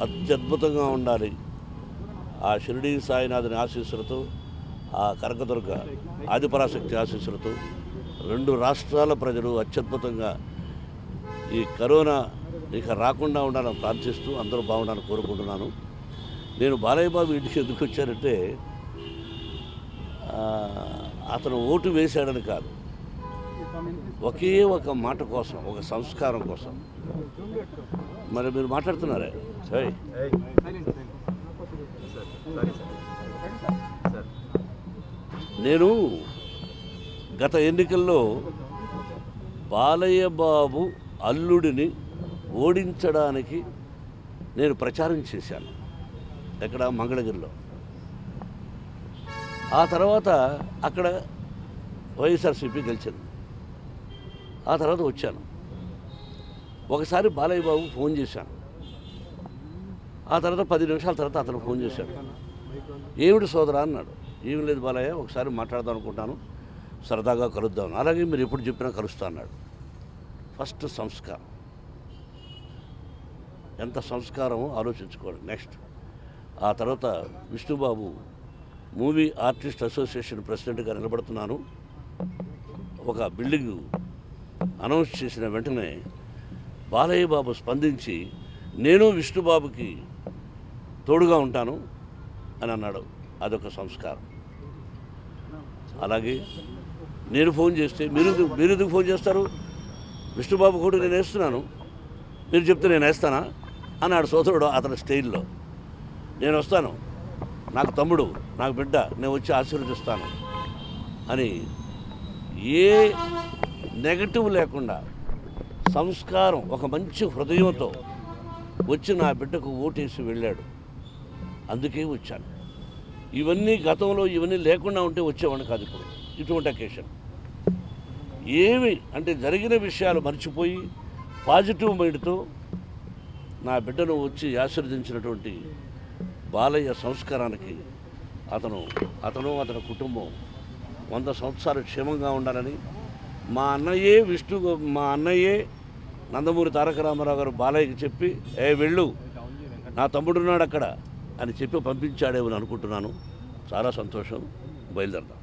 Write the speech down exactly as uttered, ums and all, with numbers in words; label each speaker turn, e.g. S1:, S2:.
S1: అత్యద్భుతంగా ఉండాలి. ఆ షిరిడీ సాయినాథుని ఆశీస్సులతో, ఆ కనకదుర్గ ఆదిపరాశక్తి ఆశీస్సులతో రెండు రాష్ట్రాల ప్రజలు అత్యద్భుతంగా ఈ కరోనా ఇక రాకుండా ఉండాలని ప్రార్థిస్తూ అందరూ బాగుండాలని కోరుకుంటున్నాను. నేను బాలయ్య బాబు ఇంటికి ఎందుకు వచ్చానంటే అతను ఓటు వేశాడని కాదు, ఒకే ఒక మాట కోసం, ఒక సంస్కారం కోసం. మరి మీరు మాట్లాడుతున్నారే నేను గత ఎన్నికల్లో బాలయ్య బాబు అల్లుడిని ఓడించడానికి నేను ప్రచారం చేశాను, ఎక్కడ మంగళగిరిలో. ఆ తర్వాత అక్కడ వైఎస్ఆర్సీపీ గెలిచింది. ఆ తర్వాత వచ్చాను. ఒకసారి బాలయ్య బాబు ఫోన్ చేశాను. ఆ తర్వాత పది నిమిషాల తర్వాత అతను ఫోన్ చేశాడు. ఏమిటి సోదరా అన్నాడు. ఏమి లేదు బాలయ్య, ఒకసారి మాట్లాడదాం అనుకుంటాను, సరదాగా కలుద్దాం. అలాగే మీరు ఎప్పుడు చెప్పినా కలుస్తా అన్నాడు. ఫస్ట్ సంస్కారం, ఎంత సంస్కారమో ఆలోచించుకోండి. నెక్స్ట్ ఆ తర్వాత విష్ణుబాబు మూవీ ఆర్టిస్ట్ అసోసియేషన్ ప్రెసిడెంట్గా నిలబడుతున్నాను. ఒక బిల్డింగ్ అనౌన్స్ చేసిన వెంటనే బాలయ్య బాబు స్పందించి నేను విష్ణుబాబుకి తోడుగా ఉంటాను అని అన్నాడు. అదొక సంస్కారం. అలాగే నేను ఫోన్ చేస్తే మీరు మీరు ఎందుకు ఫోన్ చేస్తారు, విష్ణుబాబు కూడా నేను వేస్తున్నాను, మీరు చెప్తే నేను వేస్తానా అన్నాడు సోదరుడు అతని స్టైల్లో. నేను వస్తాను, నాకు తమ్ముడు, నాకు బిడ్డ, నేను వచ్చి ఆశీర్వదిస్తాను అని ఏ నెగటివ్ లేకుండా సంస్కారం, ఒక మంచి హృదయంతో వచ్చి నా బిడ్డకు ఓటేసి వెళ్ళాడు. అందుకే వచ్చాను. ఇవన్నీ గతంలో ఇవన్నీ లేకుండా ఉంటే వచ్చేవాడిని కాదు. ఇప్పుడు ఇటువంటి అకేషన్ ఏమి అంటే జరిగిన విషయాలు మర్చిపోయి పాజిటివ్ మైండ్తో నా బిడ్డను వచ్చి ఆశీర్వదించినటువంటి బాలయ్య సంస్కారానికి అతను అతను అతని కుటుంబం వంద సంవత్సరాలు క్షేమంగా ఉండాలని మా అన్నయ్యే విష్ణు మా అన్నయ్యే నందమూరి తారక రామారావు గారు బాలయ్యకి చెప్పి ఏ వెళ్ళు, నా తమ్ముడున్నాడు అక్కడ అని చెప్పి పంపించాడేమని అనుకుంటున్నాను. చాలా సంతోషం. బయలుదేరదాం.